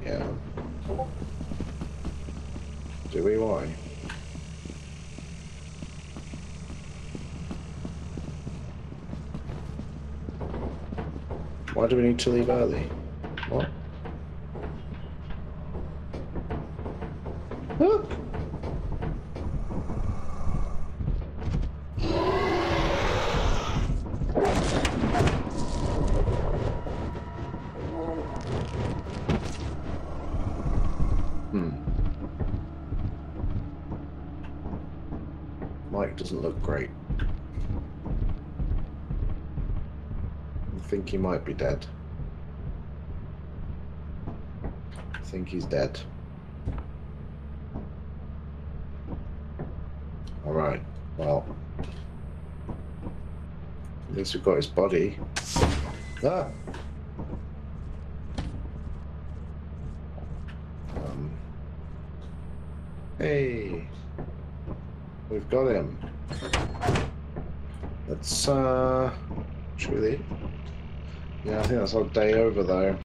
Yeah. Do we? Why? Why do we need to leave early? What? Look! Mike doesn't look great. I think he might be dead. I think he's dead. Alright, well. At least we've got his body. Ah! Hey! We've got him. Let's, should we leave? Yeah, I think that's our day over though.